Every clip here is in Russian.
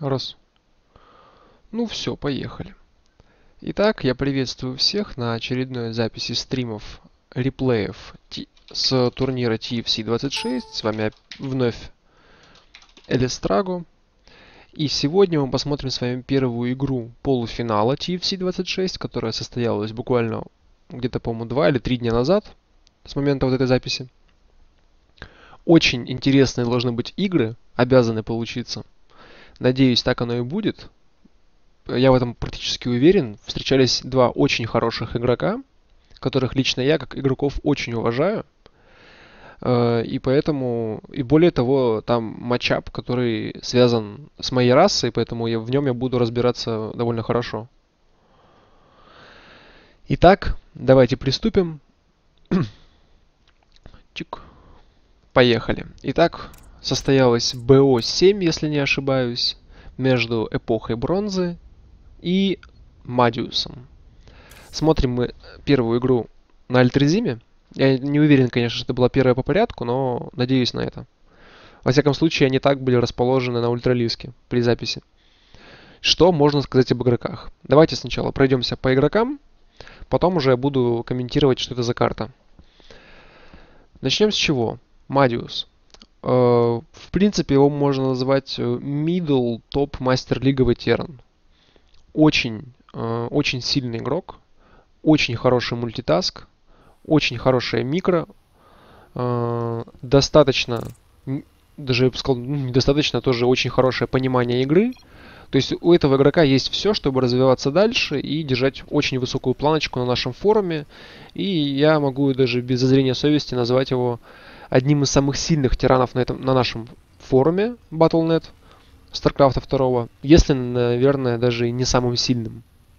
Раз. Ну все, поехали. Итак, я приветствую всех на очередной записи стримов, реплеев с турнира TFC 26. С вами вновь Элистрагу. И сегодня мы посмотрим с вами первую игру полуфинала TFC 26, которая состоялась буквально где-то, по-моему, 2 или 3 дня назад, с момента вот этой записи. Очень интересные должны быть игры, обязаны получиться. Надеюсь, так оно и будет. Я в этом практически уверен. Встречались два очень хороших игрока, которых лично я, как игроков, очень уважаю. И поэтому, и более того, там матчап, который связан с моей расой, поэтому в нем я буду разбираться довольно хорошо. Итак, давайте приступим. Чик. Поехали. Итак, состоялось БО-7, если не ошибаюсь, между эпохой бронзы и Мадиусом. Смотрим мы первую игру на Альтрезиме. Я не уверен, конечно, что это была первая по порядку, но надеюсь на это. Во всяком случае, они так были расположены на ультралиске при записи. Что можно сказать об игроках? Давайте сначала пройдемся по игрокам, потом уже я буду комментировать, что это за карта. Начнем с чего? Мадиус. В принципе, его можно назвать middle топ мастер лиговый терн. Очень сильный игрок, очень хороший мультитаск, очень хорошая микро, достаточно, даже я бы сказал, недостаточно, тоже очень хорошее понимание игры. То есть у этого игрока есть все, чтобы развиваться дальше и держать очень высокую планочку на нашем форуме. И я могу даже без зазрения совести назвать его одним из самых сильных тиранов на нашем форуме Battle.net StarCraft 2, если, наверное, даже и не самым сильным.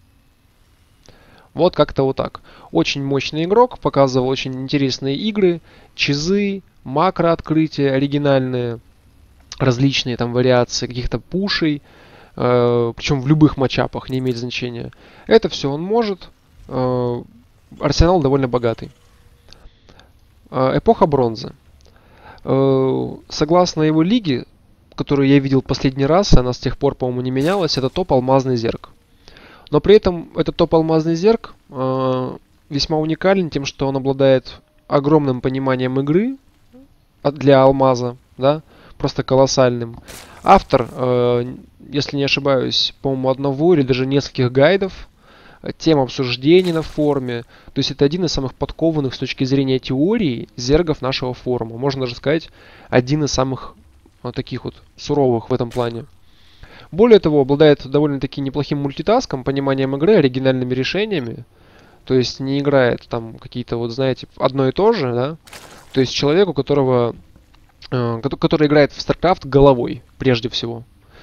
Вот как-то вот так. Очень мощный игрок, показывал очень интересные игры, чизы, макро-открытия оригинальные, различные там вариации каких-то пушей, причем в любых матчапах, не имеет значения. Это все он может. Арсенал довольно богатый. Эпоха бронзы. Согласно его лиге, которую я видел последний раз, она с тех пор, по-моему, не менялась, это топ алмазный зерк. Но при этом этот топ алмазный зерк весьма уникален тем, что он обладает огромным пониманием игры для алмаза, да, просто колоссальным. Автор, если не ошибаюсь, по-моему, одного или даже нескольких гайдов, тем обсуждений на форуме. То есть это один из самых подкованных с точки зрения теории зергов нашего форума. Можно даже сказать, один из самых таких вот суровых в этом плане. Более того, обладает довольно-таки неплохим мультитаском, пониманием игры, оригинальными решениями. То есть не играет там какие-то, вот знаете, одно и то же, да. То есть человек, который играет в StarCraft головой, прежде всего.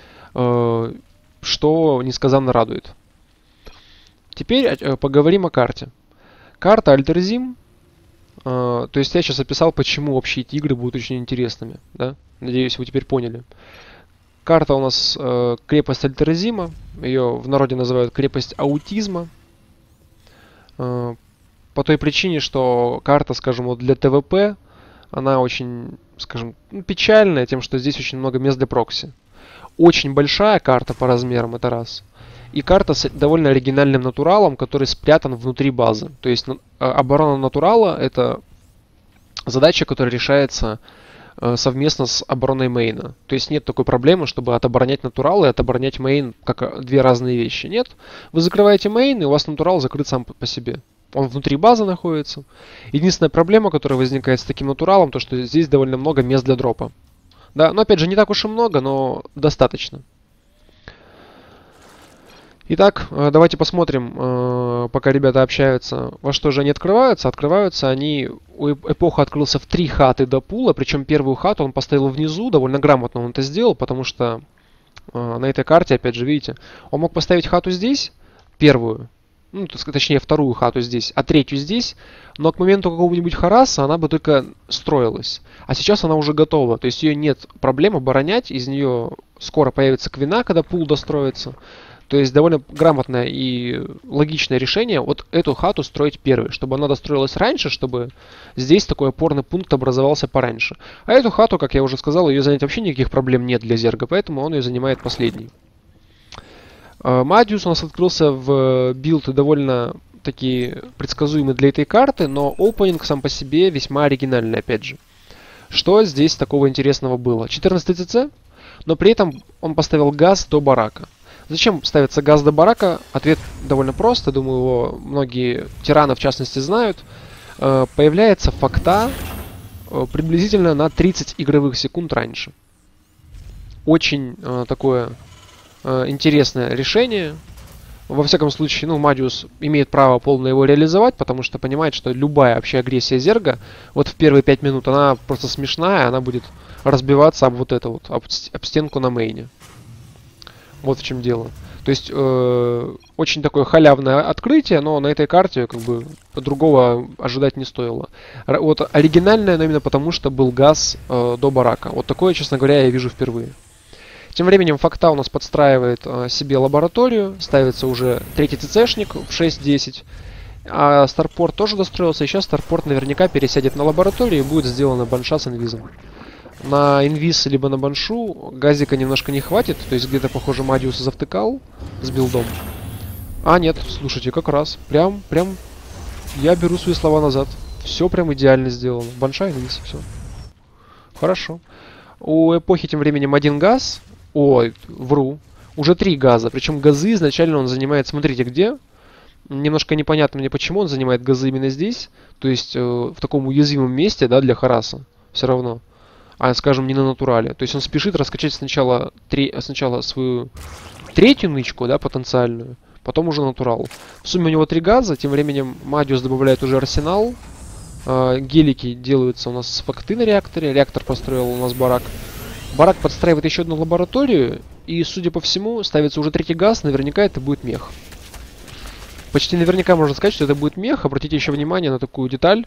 Что несказанно радует. Теперь поговорим о карте. Карта Альтерзим. То есть я сейчас описал, почему вообще эти игры будут очень интересными. Да? Надеюсь, вы теперь поняли. Карта у нас крепость Альтерзима. Ее в народе называют крепость аутизма. По той причине, что карта, скажем, вот для ТВП, она очень, скажем, печальная тем, что здесь очень много мест для прокси. Очень большая карта по размерам, это раз. И карта с довольно оригинальным натуралом, который спрятан внутри базы. То есть оборона натурала — это задача, которая решается совместно с обороной мейна. То есть нет такой проблемы, чтобы отоборонять натурал и отоборонять мейн как две разные вещи. Нет. Вы закрываете мейн, и у вас натурал закрыт сам по себе. Он внутри базы находится. Единственная проблема, которая возникает с таким натуралом, то что здесь довольно много мест для дропа. Да, но опять же не так уж и много, но достаточно. Итак, давайте посмотрим, пока ребята общаются, во что же они открываются. Открываются они, у Эпоха открылся в 3 хаты до пула, причем первую хату он поставил внизу, довольно грамотно он это сделал, потому что на этой карте, опять же, видите, он мог поставить хату здесь, первую, ну, точнее вторую хату здесь, а третью здесь, но к моменту какого-нибудь хараса она бы только строилась. А сейчас она уже готова, то есть ее нет проблем оборонять, из нее скоро появится квина, когда пул достроится. То есть довольно грамотное и логичное решение вот эту хату строить первой, чтобы она достроилась раньше, чтобы здесь такой опорный пункт образовался пораньше. А эту хату, как я уже сказал, ее занять вообще никаких проблем нет для зерга, поэтому он ее занимает последней. Мадиус у нас открылся в билд довольно такие предсказуемый для этой карты, но опенинг сам по себе весьма оригинальный, опять же. Что здесь такого интересного было? 14 ЦЦ, но при этом он поставил газ до барака. Зачем ставится газ до барака? Ответ довольно прост, я думаю, его многие тираны в частности знают. Появляется факта приблизительно на 30 игровых секунд раньше. Очень такое интересное решение. Во всяком случае, ну, Мадиус имеет право полно его реализовать, потому что понимает, что любая вообще агрессия Зерга, вот в первые 5 минут, она просто смешная, она будет разбиваться об вот это вот, об стенку на мейне. Вот в чем дело. То есть, очень такое халявное открытие, но на этой карте, как бы, другого ожидать не стоило. Вот оригинальное, но именно потому, что был газ до барака. Вот такое, честно говоря, я вижу впервые. Тем временем Факта у нас подстраивает себе лабораторию, ставится уже третий ЦЦшник в 6-10, а Старпорт тоже достроился, и сейчас Старпорт наверняка пересядет на лабораторию и будет сделана банша с инвизом. На инвиз либо на баншу газика немножко не хватит, то есть где-то, похоже, Мадиус завтыкал с билдом. А нет, слушайте, как раз, прям, я беру свои слова назад. Все прям идеально сделано. Банша, инвиз, все. Хорошо. У эпохи тем временем один газ. Ой, вру. Уже 3 газа. Причем газы изначально он занимает, смотрите, где. Немножко непонятно мне, почему он занимает газы именно здесь. То есть в таком уязвимом месте, да, для Хараса. Все равно. А, скажем, не на натурале. То есть он спешит раскачать сначала свою третью нычку, да, потенциальную. Потом уже натурал. В сумме у него 3 газа. Тем временем Мадиус добавляет уже арсенал. Гелики делаются у нас с факты на реакторе. Реактор построил у нас барак. Барак подстраивает еще одну лабораторию. И, судя по всему, ставится уже третий газ. Наверняка это будет мех. Почти наверняка можно сказать, что это будет мех. Обратите еще внимание на такую деталь,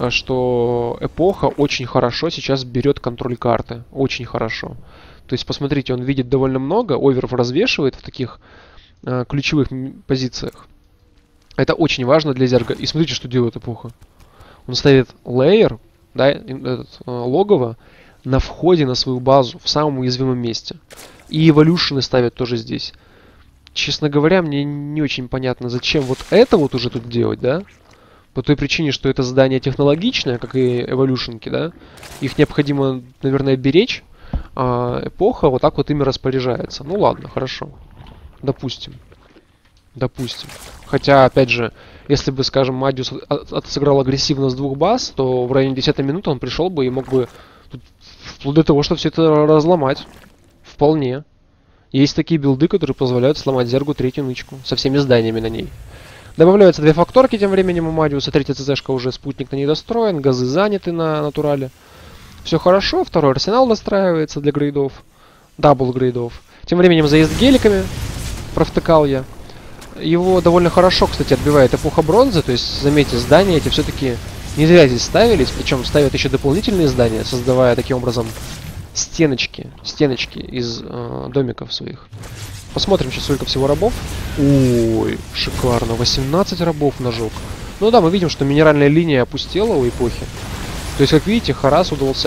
что эпоха очень хорошо сейчас берет контроль карты. Очень хорошо. То есть, посмотрите, он видит довольно много. Оверов развешивает в таких ключевых позициях. Это очень важно для Зерга. И смотрите, что делает эпоха. Он ставит лейер, да, логово, на входе на свою базу, в самом уязвимом месте. И эволюшены ставят тоже здесь. Честно говоря, мне не очень понятно, зачем вот это вот уже тут делать, да? По той причине, что это задание технологичное, как и эволюшенки, да? Их необходимо, наверное, беречь, а эпоха вот так вот ими распоряжается. Ну ладно, хорошо. Допустим. Допустим. Хотя, опять же, если бы, скажем, Мадиус сыграл агрессивно с 2 баз, то в районе 10 минуты он пришел бы и мог бы вплоть до того, чтобы все это разломать. Вполне. Есть такие билды, которые позволяют сломать Зергу третью нычку со всеми зданиями на ней. Добавляются 2 факторки тем временем у Мадиуса. Третья ЦЦшка уже спутник на ней достроен. Газы заняты на натурале. Все хорошо. Второй арсенал настраивается для грейдов. Дабл грейдов. Тем временем заезд геликами. Провтыкал я. Его довольно хорошо, кстати, отбивает эпоха бронзы. То есть, заметьте, здания эти все-таки не зря здесь ставились. Причем ставят еще дополнительные здания, создавая таким образом стеночки из домиков своих. Посмотрим сейчас, сколько всего рабов. Ой, шикарно. 18 рабов нажег. Ну да, мы видим, что минеральная линия опустела у эпохи. То есть, как видите, Харас удался.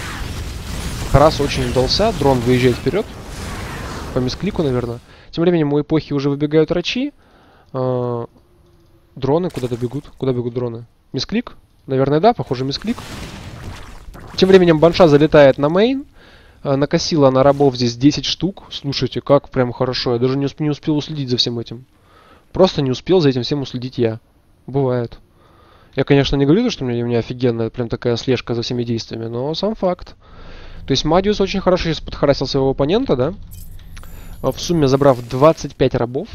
Харас очень удался. Дрон выезжает вперед. По мисклику, наверное. Тем временем у эпохи уже выбегают рачи. Дроны куда-то бегут. Куда бегут дроны? Мисклик? Наверное, да, похоже, мисклик. Тем временем банша залетает на мейн. Накосила на рабов здесь 10 штук. Слушайте, как прям хорошо. Я даже не успел уследить за всем этим. Просто не успел за этим всем уследить я. Бывает. Я, конечно, не говорю, что у меня офигенная прям такая слежка за всеми действиями, но сам факт. То есть Мадиус очень хорошо сейчас подхарасил своего оппонента, да? В сумме забрав 25 рабов.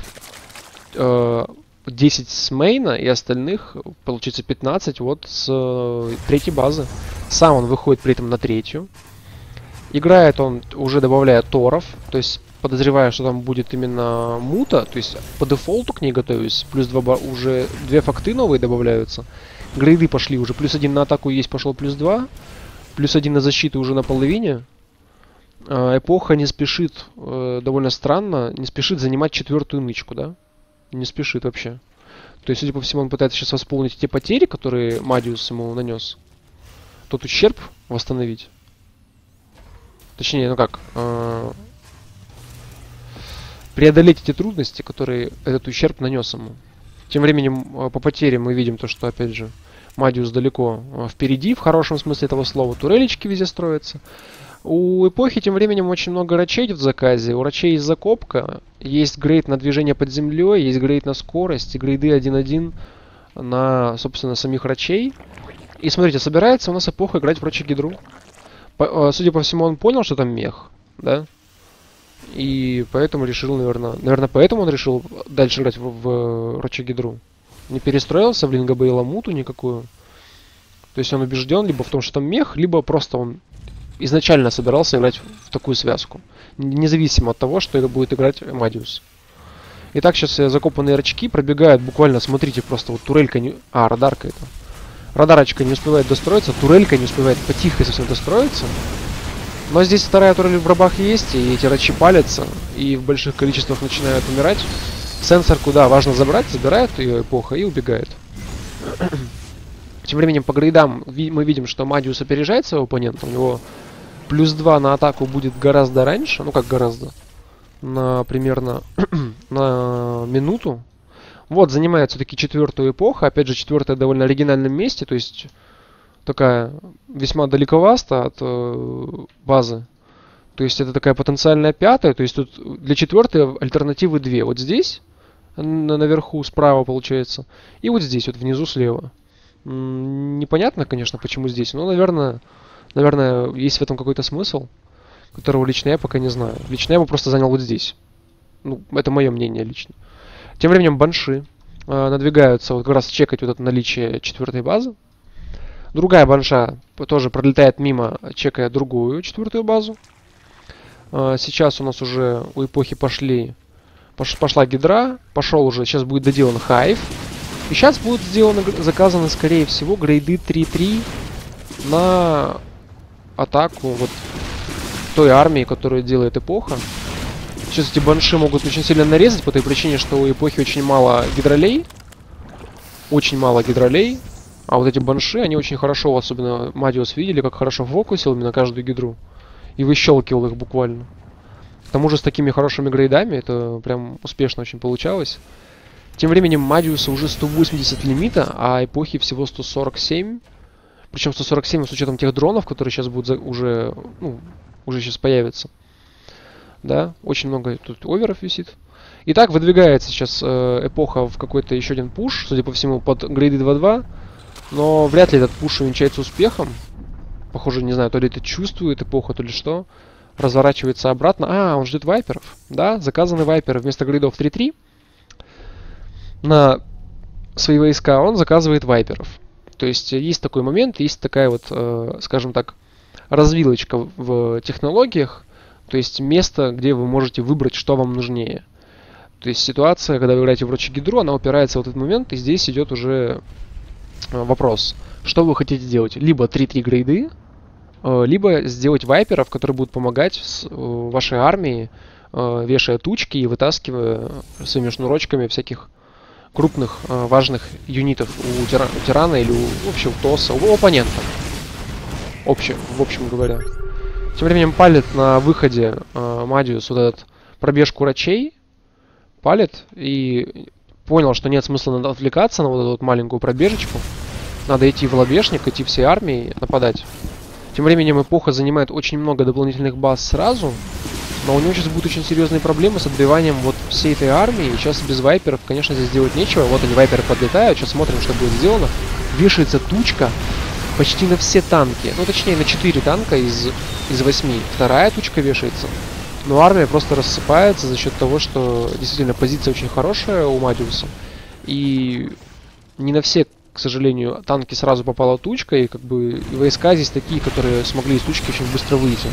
10 с мейна и остальных, получится 15 вот с третьей базы. Сам он выходит при этом на третью. Играет он, уже добавляя торов, то есть подозревая, что там будет именно мута, то есть по дефолту к ней готовюсь, плюс 2, уже 2 факты новые добавляются. Грейды пошли уже, плюс 1 на атаку есть, пошел плюс 2, плюс 1 на защиту уже на половине. Эпоха не спешит, довольно странно, не спешит занимать 4-ю нычку, да? Не спешит вообще. То есть, судя по всему, он пытается сейчас восполнить те потери, которые Мадиус ему нанес. Тот ущерб восстановить. Точнее, ну как? преодолеть эти трудности, которые этот ущерб нанес ему. Тем временем по потерям мы видим то, что, опять же, Мадиус далеко впереди, в хорошем смысле этого слова. Турелечки везде строятся. У эпохи тем временем очень много рачей идет в заказе. У рачей есть закопка, есть грейд на движение под землей, есть грейд на скорость, и грейды 1.1 на, собственно, самих рачей. И смотрите, собирается у нас эпоха играть в Рочи Гидру. Судя по всему, он понял, что там мех, да? И поэтому решил, наверное, поэтому он решил дальше играть в Рочи Гидру. Не перестроился в Линго Бейламуту никакую. То есть он убежден либо в том, что там мех, либо просто он изначально собирался играть в такую связку. Независимо от того, что это будет играть Мадиус. Итак, сейчас закопанные рачки пробегают буквально, смотрите, просто вот турелька не... радарка это. Радарочка не успевает достроиться, турелька не успевает потихо совсем достроиться. Но здесь вторая турель в рабах есть, и эти рачи палятся, и в больших количествах начинают умирать. Сенсор куда важно забрать, забирает ее эпоха и убегает. Тем временем по грейдам мы видим, что Мадиус опережает своего оппонента. У него +2 на атаку будет гораздо раньше, ну как гораздо, примерно на минуту. Вот, занимает все-таки четвертую эпоху. Опять же, четвертая в довольно оригинальном месте, то есть такая весьма далековаста от базы. То есть это такая потенциальная пятая. То есть тут для четвертой альтернативы две. Вот здесь, наверху, справа получается. И вот здесь, вот внизу слева. Непонятно, конечно, почему здесь. Но, наверное, есть в этом какой-то смысл, которого лично я пока не знаю. Лично я бы просто занял вот здесь. Ну, это мое мнение лично. Тем временем банши надвигаются вот как раз чекать вот это наличие четвертой базы. Другая банша тоже пролетает мимо, чекая другую четвертую базу. Сейчас у нас уже у эпохи пошла гидра, пошел уже, сейчас будет доделан хайв. И сейчас будут заказаны, скорее всего, грейды 3.3 на атаку вот той армии, которую делает эпоха. Сейчас эти банши могут очень сильно нарезать по той причине, что у эпохи очень мало гидролей. Очень мало гидролей. А вот эти банши, они очень хорошо, особенно Мадиус видели, как хорошо фокусил именно каждую гидру. И выщелкивал их буквально. К тому же с такими хорошими грейдами это прям успешно очень получалось. Тем временем Мадиуса уже 180 лимита, а эпохи всего 147. Причем 147 с учетом тех дронов, которые сейчас будут уже сейчас появятся. Да, очень много тут оверов висит. Итак, выдвигается сейчас эпоха в какой-то еще один пуш, судя по всему, под грейды 2.2. Но вряд ли этот пуш увенчается успехом. Похоже, не знаю, то ли это чувствует эпоха, то ли что. Разворачивается обратно. Он ждет вайперов. Да, заказаны вайперы вместо грейдов 3.3. На свои войска он заказывает вайперов. То есть есть такой момент, есть такая вот, скажем так, развилочка в технологиях. То есть место, где вы можете выбрать, что вам нужнее. То есть ситуация, когда вы играете в Рочи Гидру, она упирается в этот момент, и здесь идет уже вопрос, что вы хотите делать. Либо 3-3 грейды, либо сделать вайперов, которые будут помогать вашей армии, вешая тучки и вытаскивая своими шнурочками всяких крупных важных юнитов у тирана или вообще у ТОСа, у оппонента. В общем говоря. Тем временем палит на выходе Мадиус вот этот пробежку рачей. Палит и понял, что нет смысла отвлекаться на вот эту вот маленькую пробежечку. Надо идти в лобешник, идти всей армией, нападать. Тем временем эпоха занимает очень много дополнительных баз сразу. Но у него сейчас будут очень серьезные проблемы с отбиванием вот всей этой армии. И сейчас без вайперов, конечно, здесь делать нечего. Вот они, вайперы подлетают. Сейчас смотрим, что будет сделано. Вешается тучка почти на все танки. Ну, точнее, на 4 танка из 8. Вторая тучка вешается. Но армия просто рассыпается за счет того, что действительно позиция очень хорошая у Мадиуса. И не на все, к сожалению, танки сразу попала тучка. И как бы и войска здесь такие, которые смогли из тучки очень быстро выйти.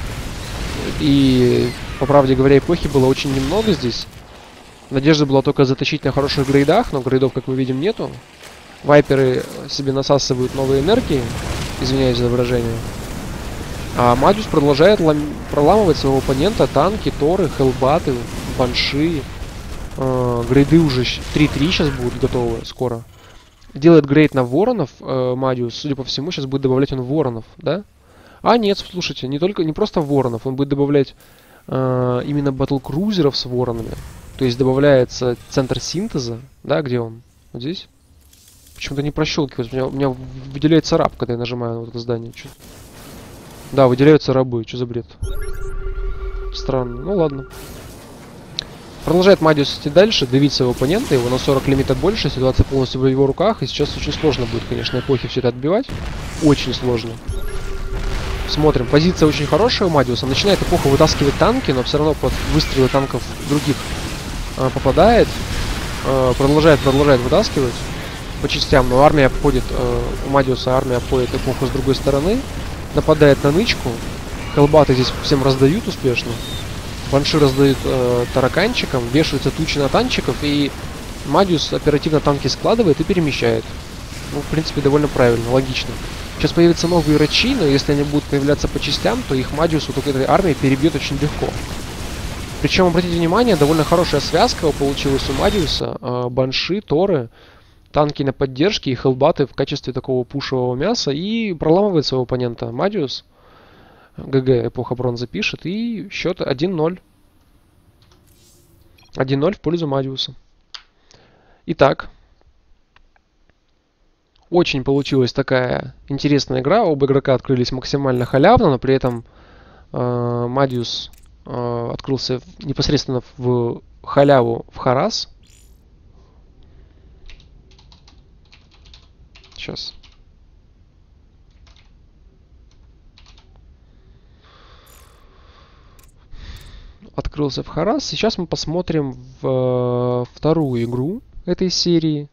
И, по правде говоря, эпохи было очень немного здесь. Надежда была только затащить на хороших грейдах, но грейдов, как мы видим, нету. Вайперы себе насасывают новые энергии, извиняюсь за выражение. А Мадиус продолжает проламывать своего оппонента, танки, торы, хелбаты, банши. Грейды уже 3-3 сейчас будут готовы скоро. Делает грейд на воронов Мадиус, судя по всему, сейчас будет добавлять он воронов, да? А нет, слушайте, не просто воронов, он будет добавлять именно батл-крузеров с воронами. То есть добавляется центр синтеза, да, где он? Вот здесь? Почему-то не прощелкивается. У меня выделяется раб, когда я нажимаю на вот это здание. Чё? Да, выделяются рабы. Что за бред? Странно. Ну ладно. Продолжает Мадиус идти дальше, давить своего оппонента. Его на 40 лимита больше. Ситуация полностью в его руках. И сейчас очень сложно будет, конечно, эпохи все это отбивать. Очень сложно. Смотрим. Позиция очень хорошая у Мадиуса. Начинает эпоха вытаскивать танки, но все равно под выстрелы танков других попадает. Продолжает вытаскивать по частям. Но армия обходит, у Мадиуса армия обходит эпоху с другой стороны. Нападает на нычку. Хелбаты здесь всем раздают успешно. Банши раздают тараканчикам. Вешаются тучи на танчиков. И Мадиус оперативно танки складывает и перемещает. Ну, в принципе, довольно правильно, логично. Сейчас появятся новые рачи, но если они будут появляться по частям, то их Мадиус вот этой армии перебьет очень легко. Причем, обратите внимание, довольно хорошая связка получилась у Мадиуса. Банши, торы, танки на поддержке и хелбаты в качестве такого пушевого мяса. И проламывает своего оппонента Мадиус. ГГ, эпоха бронзы пишет. И счет 1-0. 1-0 в пользу Мадиуса. Итак. Очень получилась такая интересная игра. Оба игрока открылись максимально халявно, но при этом Мадиус открылся непосредственно в халяву в Харас. Сейчас. Открылся в Харас. Сейчас мы посмотрим в вторую игру этой серии.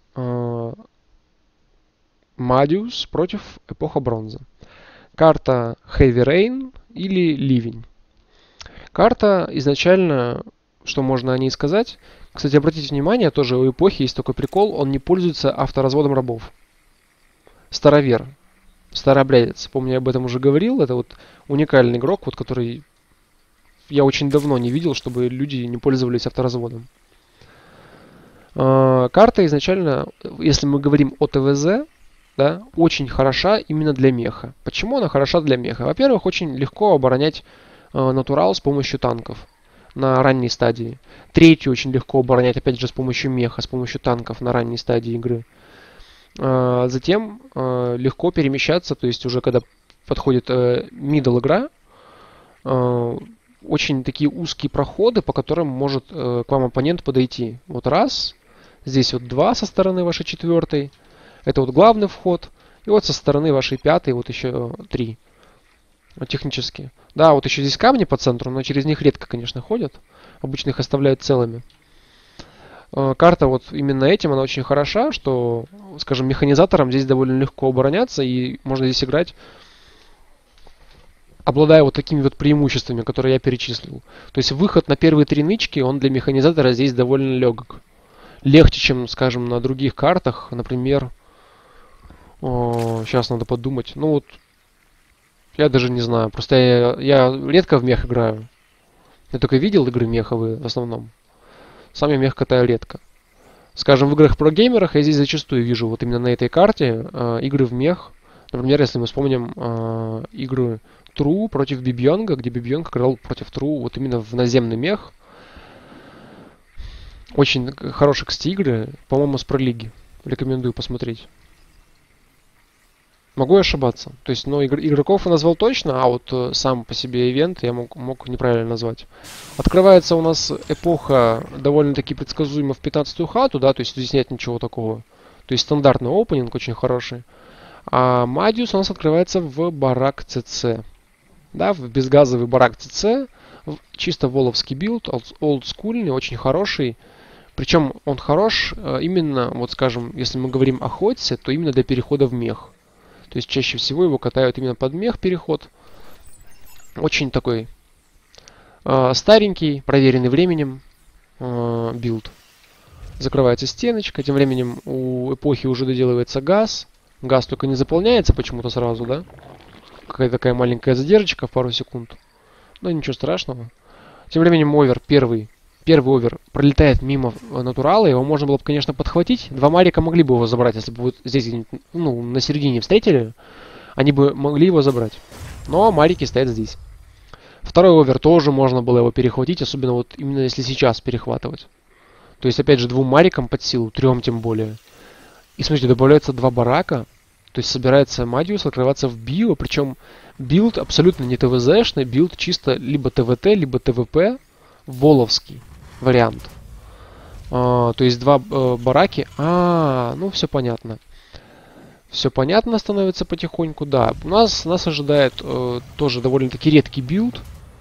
Мадиус против эпоха бронзы. Карта Heavy Rain или Ливень. Карта изначально, что можно о ней сказать. Кстати, обратите внимание, тоже у эпохи есть такой прикол, он не пользуется авторазводом рабов. Старовер. Старообрядец. Помню, я об этом уже говорил. Это вот уникальный игрок, вот, который я очень давно не видел, чтобы люди не пользовались авторазводом. Карта изначально, если мы говорим о ТВЗ, да, очень хороша именно для меха. Почему она хороша для меха? Во-первых, очень легко оборонять натурал с помощью танков на ранней стадии. Третью очень легко оборонять, опять же, с помощью меха, с помощью танков на ранней стадии игры. Затем легко перемещаться, то есть уже когда подходит middle игра, очень такие узкие проходы, по которым может к вам оппонент подойти. Вот раз, здесь вот два со стороны вашей четвертой. Это вот главный вход. И вот со стороны вашей пятой вот еще 3. Технически. Да, вот еще здесь камни по центру, но через них редко, конечно, ходят. Обычно их оставляют целыми. Карта вот именно этим, она очень хороша, что, скажем, механизаторам здесь довольно легко обороняться. И можно здесь играть, обладая вот такими вот преимуществами, которые я перечислил. То есть выход на первые 3 нычки, он для механизатора здесь довольно легок. Легче, чем, скажем, на других картах, например... Сейчас надо подумать. Ну вот, я даже не знаю. Просто я редко в мех играю. Я только видел игры меховые в основном. Сам я мех катаю редко. Скажем, в играх про геймерах я здесь зачастую вижу вот именно на этой карте игры в мех. Например, если мы вспомним игры True против Бибьонга, где Бибьонг играл против True вот именно в наземный мех. Очень хорошие, кстати, игры. По-моему, с пролиги. Рекомендую посмотреть. Могу ошибаться. То есть, но игроков я назвал точно, а вот сам по себе ивент я мог неправильно назвать. Открывается у нас эпоха довольно-таки предсказуемо в 15-ю хату, да, то есть здесь нет ничего такого. То есть стандартный опенинг очень хороший. А Мадиус у нас открывается в барак ЦЦ. Да, в безгазовый барак ЦЦ. Чисто воловский билд, олдскульный, очень хороший. Причем он хорош именно, вот скажем, если мы говорим о ходсе, то именно для перехода в мех. То есть чаще всего его катают именно под мех переход. Очень такой старенький, проверенный временем билд. Закрывается стеночка. Тем временем у эпохи уже доделывается газ. Газ только не заполняется почему-то сразу, да? Какая-то такая маленькая задержка в пару секунд. Но ничего страшного. Тем временем овер, первый овер пролетает мимо натурала. Его можно было бы, конечно, подхватить. Два марика могли бы его забрать, если бы вот здесь, ну, на середине встретили. Они бы могли его забрать. Но марики стоят здесь. Второй овер тоже можно было его перехватить, особенно вот именно если сейчас перехватывать. То есть, опять же, 2 марикам под силу, 3 тем более. И смотрите, добавляются 2 барака. То есть собирается Мадиус открываться в био, причем билд абсолютно не ТВЗшный, билд чисто либо ТВТ, либо ТВП, воловский вариант. То есть 2 бараки. Ну все понятно. Все понятно становится потихоньку, да. Нас ожидает тоже довольно-таки редкий билд.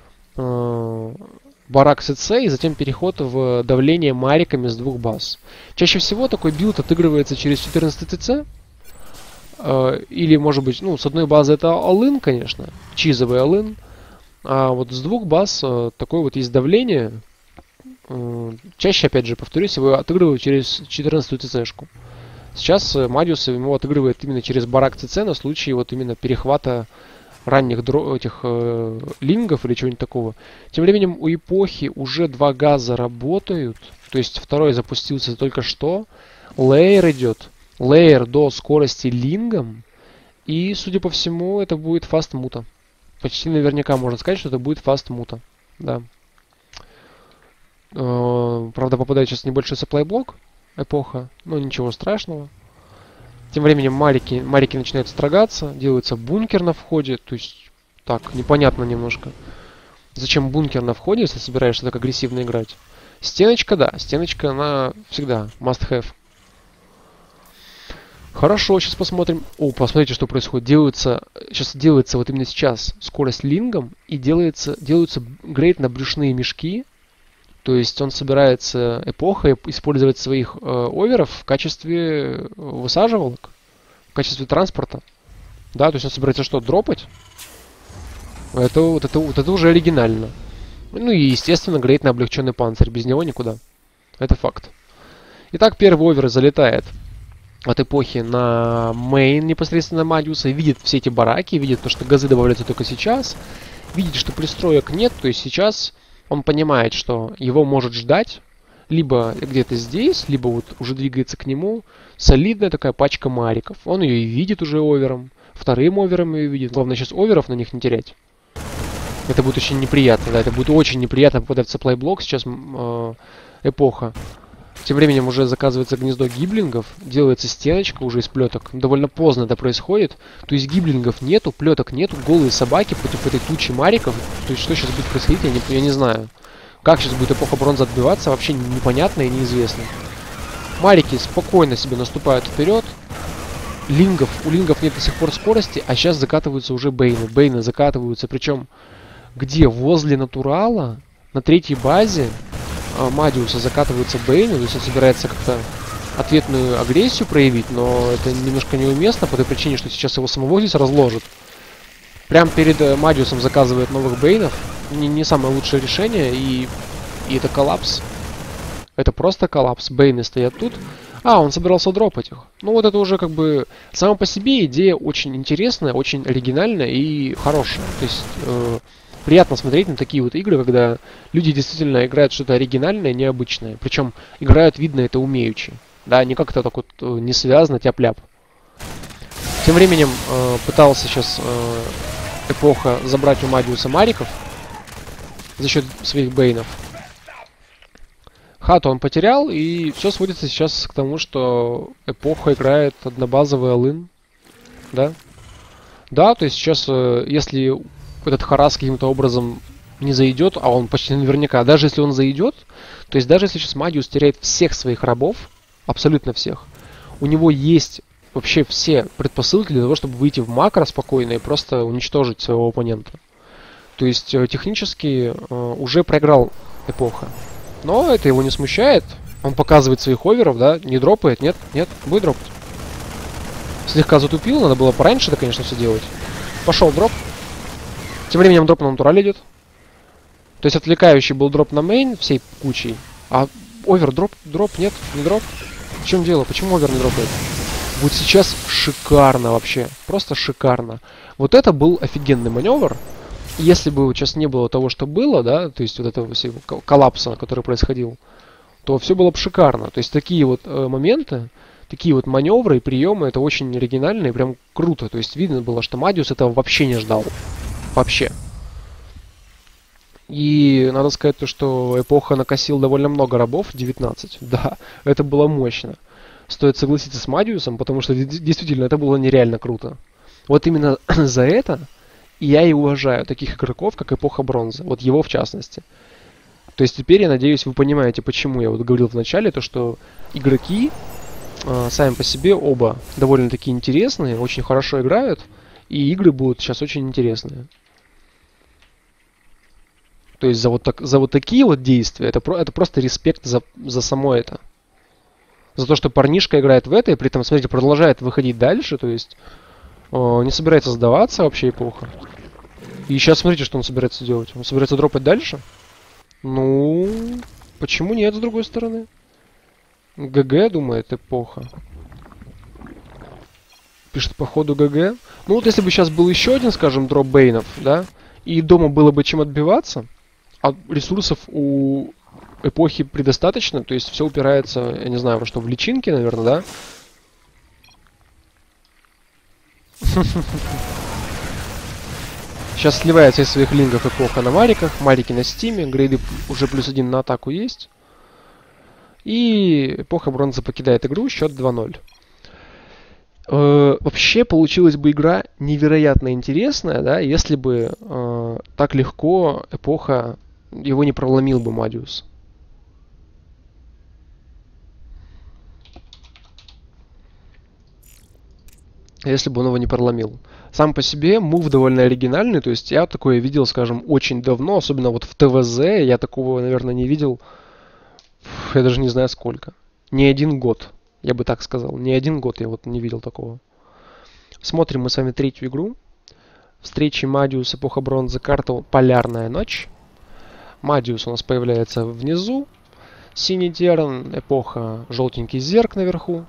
Барак СЦ и затем переход в давление мариками с 2 баз. Чаще всего такой билд отыгрывается через 14 ТЦ. Или, может быть, с одной базы это all-in, конечно, чизовый all-in. А вот с 2 баз такое вот есть давление. Чаще, опять же, повторюсь, его отыгрывают через 14 ТЦ-шку. Сейчас Мадиус ему отыгрывает именно через барак ЦЦ на случай вот именно перехвата ранних этих лингов или чего-нибудь такого. Тем временем у эпохи уже 2 газа работают. То есть второй запустился только что. Лейер идет. Лейер до скорости лингом. И, судя по всему, это будет фаст мута. Почти наверняка можно сказать, что это будет фаст мута. Да. Правда, попадает сейчас небольшой supply блок. Эпоха. Но ничего страшного. Тем временем марики начинают строгаться, делается бункер на входе, то есть так, непонятно немножко. Зачем бункер на входе, если собираешься так агрессивно играть? Стеночка, да, стеночка, она всегда must have. Хорошо, сейчас посмотрим. Посмотрите, что происходит. Сейчас делается вот именно сейчас скорость лингом и делаются грейд на брюшные мешки. То есть он собирается эпохой использовать своих оверов в качестве высаживалок, в качестве транспорта. Да, то есть он собирается что, дропать? Это уже оригинально. Ну и, естественно, грейд на облегченный панцирь. Без него никуда. Это факт. Итак, первый овер залетает от эпохи на мейн непосредственно Мадиуса. Видит все эти бараки, видит то, что газы добавляются только сейчас. Видит, что пристроек нет, то есть сейчас... Он понимает, что его может ждать либо где-то здесь, либо вот уже двигается к нему солидная такая пачка мариков. Он ее и видит уже овером, вторым овером ее видит. Главное сейчас оверов на них не терять. Это будет очень неприятно, да, это будет очень неприятно попадать в supply блок. Сейчас эпоха. Тем временем уже заказывается гнездо гиблингов, делается стеночка уже из плеток. Довольно поздно это происходит. То есть гиблингов нету, плеток нету, голые собаки против этой тучи мариков. То есть что сейчас будет происходить, я не знаю. Как сейчас будет эпоха бронзы отбиваться, вообще непонятно и неизвестно. Марики спокойно себе наступают вперед. У лингов нет до сих пор скорости, а сейчас закатываются уже бейны. Бейны закатываются, причем где? Возле натурала, на 3-й базе. Мадиуса закатываются бейны, то есть он собирается как-то ответную агрессию проявить, но это немножко неуместно по той причине, что сейчас его самого здесь разложат. Прям перед Мадиусом заказывает новых бейнов. Не самое лучшее решение, и это коллапс. Это просто коллапс. Бейны стоят тут. Он собирался дропать их. Ну вот это уже как бы сама по себе идея очень интересная, очень оригинальная и хорошая. То есть... приятно смотреть на такие вот игры, когда люди действительно играют что-то оригинальное, необычное. Причем играют, видно, это умеючи. Да, не как-то так вот не связано, тяп-ляп. Тем временем пытался сейчас эпоха забрать у Мадиуса мариков за счет своих бейнов. Хату он потерял, и все сводится сейчас к тому, что эпоха играет однобазовый all-in. Да? Да, то есть сейчас, если... этот Харас каким-то образом не зайдет, а он почти наверняка, даже если он зайдет, то есть даже если сейчас Мадиус теряет всех своих рабов, абсолютно всех, у него есть вообще все предпосылки для того, чтобы выйти в макро спокойно и просто уничтожить своего оппонента. То есть технически уже проиграл эпоха. Но это его не смущает. Он показывает своих оверов, да, не дропает, нет, будет дропать. Слегка затупил, надо было пораньше, да, конечно, все делать. Пошел дроп. Тем временем дроп на натурале идет. То есть отвлекающий был дроп на мейн всей кучей. А овер дроп, нет, не дроп. В чем дело? Почему овер не дропает? Вот сейчас шикарно вообще. Просто шикарно. Вот это был офигенный маневр. Если бы сейчас не было того, что было, да, то есть вот этого всего коллапса, который происходил, то все было бы шикарно. То есть такие вот моменты, такие вот маневры и приемы, это очень оригинально и прям круто. То есть видно было, что Мадиус этого вообще не ждал. Вообще. И надо сказать то, что эпоха накосил довольно много рабов, 19. Да, это было мощно. Стоит согласиться с Мадиусом, потому что действительно это было нереально круто. Вот именно за это я и уважаю таких игроков, как эпоха бронзы. Вот его в частности. То есть теперь, я надеюсь, вы понимаете, почему я вот говорил в начале, то что игроки сами по себе оба довольно-таки интересные, очень хорошо играют, и игры будут сейчас очень интересные. То есть за вот такие вот действия, это просто респект за само это. За то, что парнишка играет в это, и при этом, смотрите, продолжает выходить дальше, то есть не собирается сдаваться вообще эпоха. И сейчас смотрите, что он собирается делать. Он собирается дропать дальше? Ну, почему нет, с другой стороны? ГГ, думает эпоха. Пишет по ходу ГГ. Ну вот если бы сейчас был еще один, скажем, дроп бейнов, да, и дома было бы чем отбиваться, а ресурсов у эпохи предостаточно, то есть все упирается, я не знаю, во что, в личинки, наверное, да? Сейчас сливается из своих лингов эпоха на мариках, марики на стиме, грейды уже +1 на атаку есть. И эпоха бронзы покидает игру, счет 2-0. Вообще получилась бы игра невероятно интересная, да, если бы так легко эпоха его не проломил бы Мадиус. Если бы он его не проломил. Сам по себе мув довольно оригинальный, то есть я такое видел, скажем, очень давно, особенно вот в ТВЗ, я такого, наверное, не видел, я даже не знаю сколько. Не один год, я бы так сказал, не один год я вот не видел такого. Смотрим мы с вами третью игру. Встречи Мадиус, эпоха бронзы, карта Полярная ночь. Мадиус у нас появляется внизу. Синий терн, эпоха желтенький зерк наверху.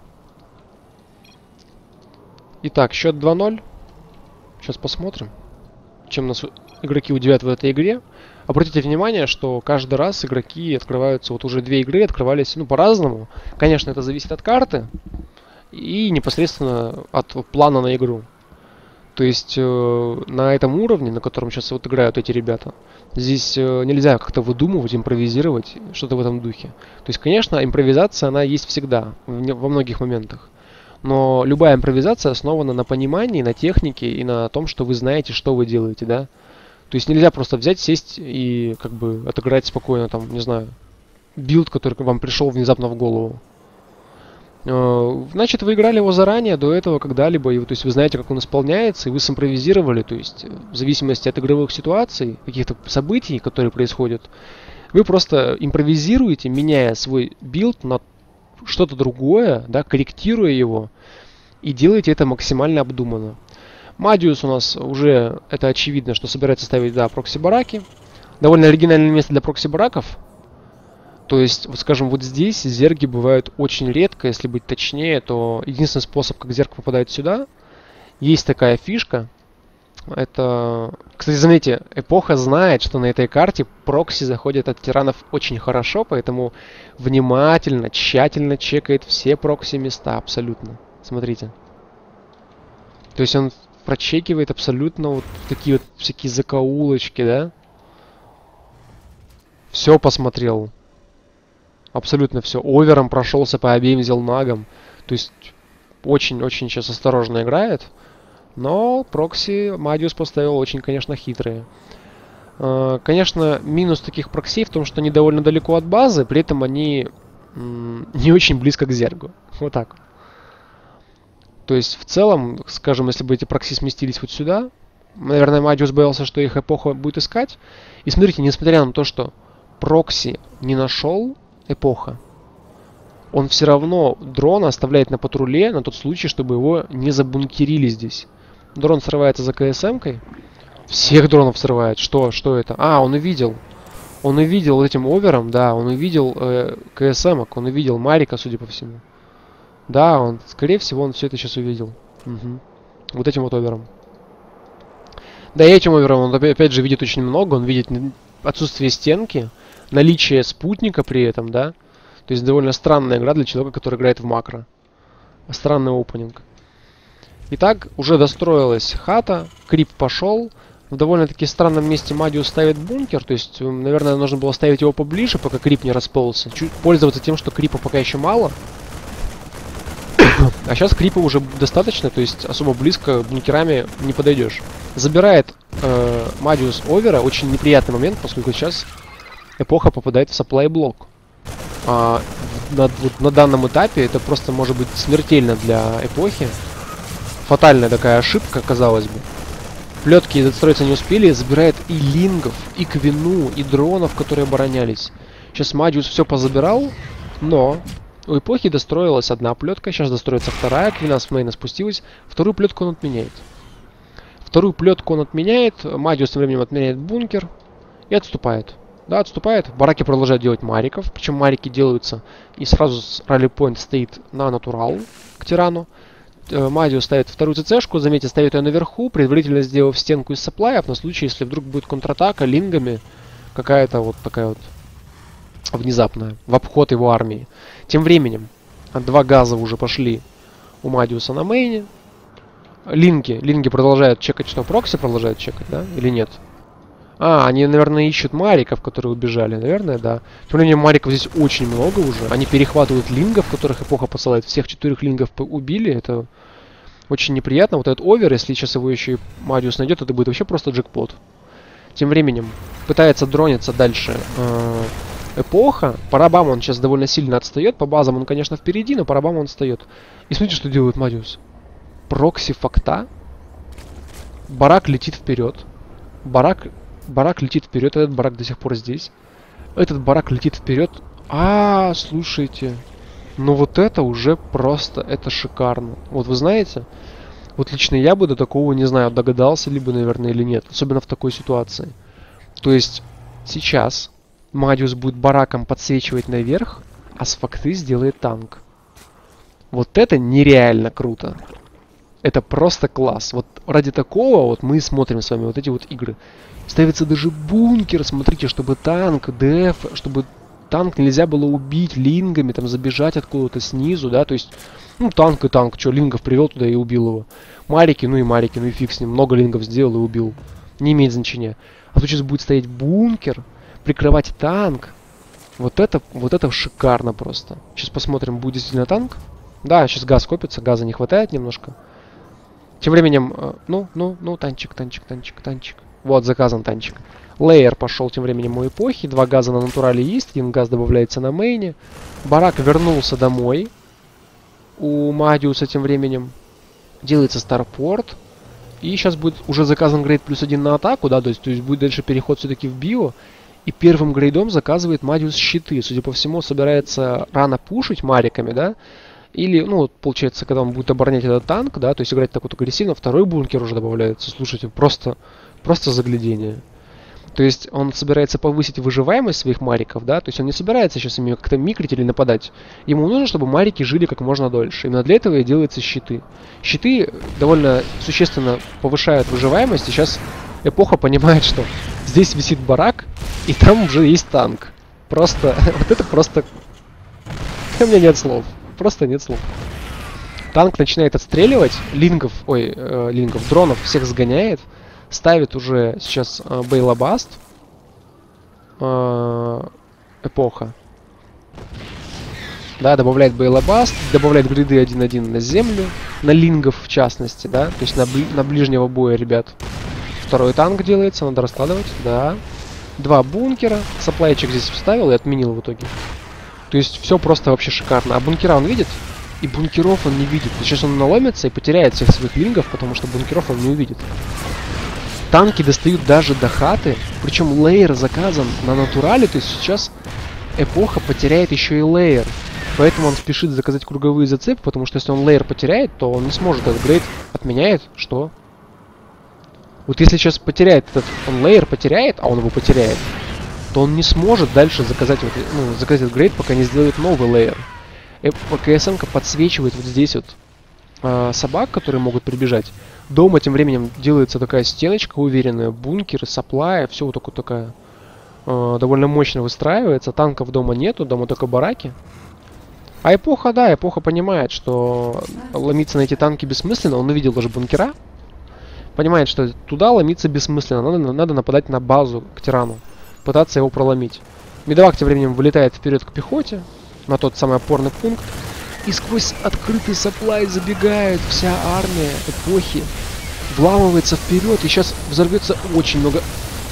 Итак, счет 2-0. Сейчас посмотрим, чем нас игроки удивят в этой игре. Обратите внимание, что каждый раз игроки открываются, вот уже 2 игры открывались, ну, по-разному. Конечно, это зависит от карты и непосредственно от плана на игру. То есть на этом уровне, на котором сейчас вот играют эти ребята, здесь нельзя как-то выдумывать, импровизировать, что-то в этом духе. То есть, конечно, импровизация, она есть всегда, во многих моментах. Но любая импровизация основана на понимании, на технике и на том, что вы знаете, что вы делаете, да. То есть нельзя просто взять, сесть и как бы отыграть спокойно, там, не знаю, билд, который вам пришел внезапно в голову. Значит, вы играли его заранее, до этого, когда-либо, и, то есть вы знаете, как он исполняется, и вы симпровизировали, то есть в зависимости от игровых ситуаций, каких-то событий, которые происходят, вы просто импровизируете, меняя свой билд на что-то другое, да, корректируя его, и делаете это максимально обдуманно. Мадиус у нас уже, это очевидно, что собирается ставить, да, прокси-бараки. Довольно оригинальное место для прокси-бараков. То есть, вот, скажем, вот здесь зерги бывают очень редко, если быть точнее, то единственный способ, как зерг попадает сюда, есть такая фишка. Это, кстати, заметьте, эпоха знает, что на этой карте прокси заходят от тиранов очень хорошо, поэтому внимательно, тщательно чекает все прокси места абсолютно. Смотрите. То есть он прочекивает абсолютно вот такие вот всякие закоулочки, да? Все посмотрел. Абсолютно все. Овером прошелся по обеим зелнагам. То есть очень-очень сейчас осторожно играет. Но прокси Мадиус поставил очень, конечно, хитрые. Конечно, минус таких проксей в том, что они довольно далеко от базы, при этом они не очень близко к зергу. Вот так. То есть в целом, скажем, если бы эти прокси сместились вот сюда, наверное, Мадиус боялся, что их эпоха будет искать. И смотрите, несмотря на то, что прокси не нашел эпоха, он все равно дрона оставляет на патруле на тот случай, чтобы его не забункерили здесь. Дрон срывается за КСМ-кой. Всех дронов срывает. Что это? А, он увидел. Он увидел этим овером, да, он увидел КСМ-ок, он увидел Марика, судя по всему. Да, он, скорее всего, он все это сейчас увидел. Угу. Вот этим вот овером. Да, и этим овером он опять же видит очень много. Он видит отсутствие стенки, наличие спутника при этом, да. То есть довольно странная игра для человека, который играет в макро. Странный опенинг. Итак, уже достроилась хата, крип пошел, в довольно-таки странном месте Мадиус ставит бункер. То есть, наверное, нужно было ставить его поближе, пока крип не расползся. Пользоваться тем, что крипа пока еще мало. А сейчас крипа уже достаточно, то есть особо близко бункерами не подойдешь. Забирает Мадиус овера, очень неприятный момент, поскольку сейчас эпоха попадает в supply блок. На данном этапе это просто может быть смертельно для эпохи. Фатальная такая ошибка, казалось бы. Плетки достроиться не успели, забирает и лингов, и квину, и дронов, которые оборонялись. Сейчас Мадиус все позабирал, но у эпохи достроилась одна плетка, сейчас достроится вторая, квина с мейна спустилась, вторую плетку он отменяет. Вторую плетку он отменяет, Мадиус тем временем отменяет бункер и отступает. Да, отступает. Бараки продолжают делать мариков, причем марики делаются, и сразу с ралли-поинт стоит на натурал к тирану. Мадиус ставит вторую ЦЦшку, заметьте, ставит ее наверху, предварительно сделав стенку из саплаев, на случай, если вдруг будет контратака лингами, какая-то вот такая вот внезапная, в обход его армии. Тем временем, два газа уже пошли у Мадиуса на мейне. Линги продолжают чекать, что прокси продолжают чекать, да, или нет? Они, наверное, ищут мариков, которые убежали. Наверное, да. Тем не менее, мариков здесь очень много уже. Они перехватывают лингов, которых эпоха посылает. Всех 4 лингов убили. Это очень неприятно. Вот этот овер, если сейчас его еще и Мадиус найдет, это будет вообще просто джекпот. Тем временем пытается дрониться дальше эпоха. По рабам он сейчас довольно сильно отстает. По базам он, конечно, впереди, но по рабам он отстает. И смотрите, что делает Мадиус. Прокси факта. Барак летит вперед. Барак летит вперед, этот барак до сих пор здесь. Этот барак летит вперед. Слушайте. Ну вот это уже просто, это шикарно. Вот вы знаете, вот лично я бы до такого, не знаю, догадался либо, наверное, или нет. Особенно в такой ситуации. То есть сейчас Мадиус будет бараком подсвечивать наверх, а с факты сделает танк. Вот это нереально круто. Это просто класс. Вот ради такого вот мы смотрим с вами вот эти вот игры. Ставится даже бункер, смотрите, чтобы танк, деф, чтобы танк нельзя было убить лингами, там забежать откуда-то снизу, да, то есть, ну, танк и танк, что, лингов привел туда и убил его. Марики, ну и фиг с ним, много лингов сделал и убил. Не имеет значения. А тут сейчас будет стоять бункер, прикрывать танк. Вот это шикарно просто. Сейчас посмотрим, будет действительно танк. Да, сейчас газ копится, газа не хватает немножко. Тем временем, танчик. Вот, заказан танчик. Лейер пошел тем временем у эпохи. 2 газа на натурале есть, 1 газ добавляется на мейне. Барак вернулся домой. У Мадиуса тем временем делается старпорт. И сейчас будет уже заказан грейд +1 на атаку, да, то есть будет дальше переход все-таки в био. И первым грейдом заказывает Мадиус щиты. Судя по всему, собирается рано пушить мариками, да. Или, ну, вот, получается, когда он будет оборонять этот танк, да, то есть играть так вот агрессивно, второй бункер уже добавляется. Слушайте, просто заглядение. То есть он собирается повысить выживаемость своих мариков, да, то есть он не собирается сейчас ими как-то микрить или нападать. Ему нужно, чтобы марики жили как можно дольше. Именно для этого и делаются щиты. Щиты довольно существенно повышают выживаемость, и сейчас эпоха понимает, что здесь висит барак, и там уже есть танк. Просто, вот это просто... У меня нет слов. Просто нет слов. Танк начинает отстреливать, дронов всех сгоняет. Ставит уже сейчас Бейлабаст. Эпоха. Да, добавляет Бейлабаст, добавляет гриды 1-1 на землю, на лингов в частности, да, то есть на ближнего боя, ребят. Второй танк делается, надо раскладывать, да. 2 бункера, саплайчик здесь вставил и отменил в итоге. То есть все просто вообще шикарно. А бункера он видит? И бункеров он не видит. Сейчас он наломится и потеряет всех своих лингов, потому что бункеров он не увидит. Танки достают даже до хаты. Причем лейер заказан на натурале. То есть сейчас эпоха потеряет еще и лейер. Поэтому он спешит заказать круговые зацепы, потому что если он лейер потеряет, то он не сможет этот грейд. Отменяет? Что? Вот если сейчас потеряет он лейер потеряет, а он его потеряет, то он не сможет дальше заказать этот грейд, пока не сделает новый лейер. КСМ-ка подсвечивает вот здесь вот собак, которые могут прибежать. Дома тем временем делается такая стеночка уверенная, бункеры, саплая, все вот такая довольно мощно выстраивается. Танков дома нету, дома только бараки. А эпоха, да, эпоха понимает, что ломиться на эти танки бессмысленно. Он увидел даже бункера. Понимает, что туда ломиться бессмысленно, надо нападать на базу к тирану, пытаться его проломить. Медовак тем временем вылетает вперед к пехоте, на тот самый опорный пункт, и сквозь открытый сапплай забегает вся армия эпохи, вламывается вперед, и сейчас взорвется очень много...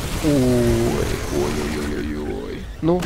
Ой. Ну,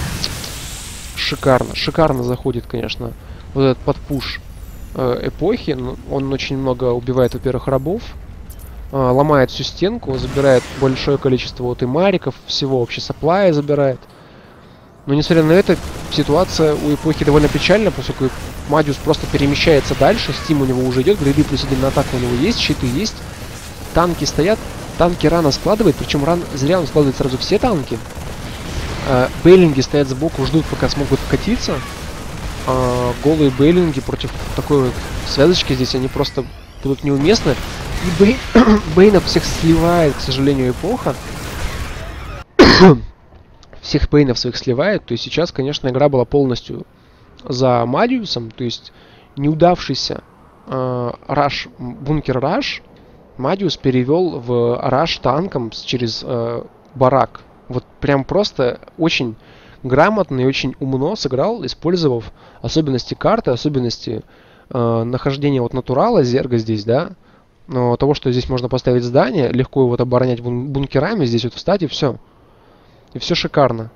шикарно заходит, конечно, вот этот подпуш эпохи. Он очень много убивает, во-первых, рабов, ломает всю стенку, забирает большое количество вот и мариков, всего вообще сапплая забирает. Но несмотря на это, ситуация у эпохи довольно печальная, поскольку Мадиус просто перемещается дальше, Стим у него уже идет, грейды +1 на атаку у него есть, щиты есть, танки стоят, танки рано складывает, причем зря он складывает сразу все танки. Бейлинги стоят сбоку, ждут, пока смогут вкатиться. Голые бейлинги против такой вот связочки здесь, они просто будут неуместны. И Бейнов всех сливает, к сожалению, эпоха. Всех Бейнов своих сливает. То есть сейчас, конечно, игра была полностью за Мадиусом. То есть неудавшийся бункер раш Мадиус перевел в раш танком через барак. Вот прям просто очень грамотно и очень умно сыграл, использовав особенности карты, особенности нахождения вот натурала, зерга здесь, да. Но того, что здесь можно поставить здание, легко его оборонять бункерами, здесь вот встать и все. И все шикарно.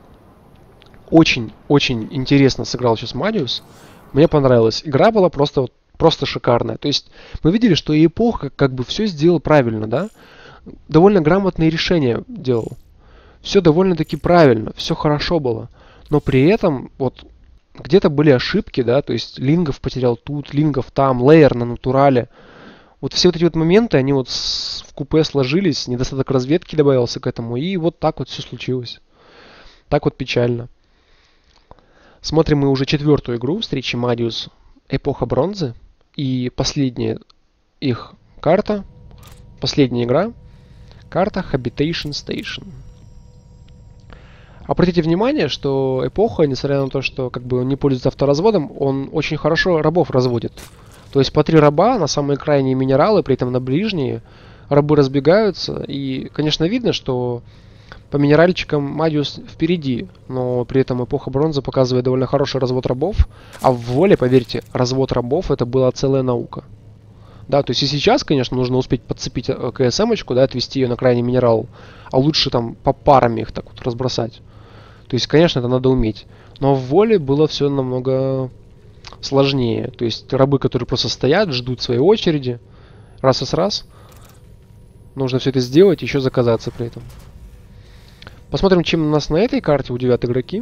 Очень интересно сыграл сейчас Мадиус. Мне понравилось. Игра была просто шикарная. То есть мы видели, что и эпоха как бы все сделал правильно, да. Довольно грамотные решения делал. Все довольно-таки правильно, все хорошо было. Но при этом вот где-то были ошибки, да, то есть лингов потерял тут, лингов там, лейер на натурале. Вот все вот эти вот моменты, они вот в купе сложились, недостаток разведки добавился к этому, и вот так вот все случилось. Так вот печально. Смотрим мы уже 4-ю игру встречи Мадиус Эпоха Бронзы. И последняя их карта, последняя игра, карта Habitation Station. Обратите внимание, что Эпоха, несмотря на то, что как бы он не пользуется авторазводом, он очень хорошо рабов разводит. То есть по 3 раба на самые крайние минералы, при этом на ближние рабы разбегаются. И, конечно, видно, что по минеральчикам Мадиус впереди, но при этом Эпоха Бронзы показывает довольно хороший развод рабов. А в воле, поверьте, развод рабов это была целая наука. Да, то есть и сейчас, конечно, нужно успеть подцепить КСМ-очку, да, отвести ее на крайний минерал, а лучше там по парам их так вот разбросать. То есть, конечно, это надо уметь. Но в воле было все намного сложнее. То есть рабы, которые просто стоят, ждут своей очереди. Раз. Нужно все это сделать, еще заказаться при этом. Посмотрим, чем у нас на этой карте удивят игроки.